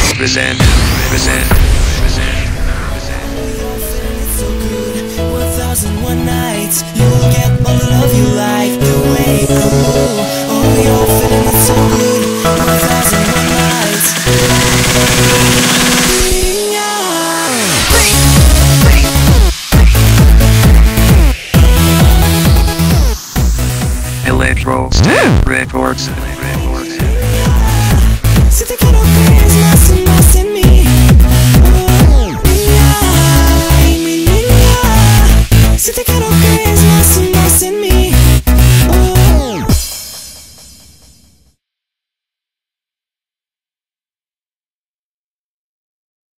Present. It's so good. 1001 nights. You'll get all the love you like. The way I move. Oh, you're feeling it so good. 1001 nights. Electro Step Records.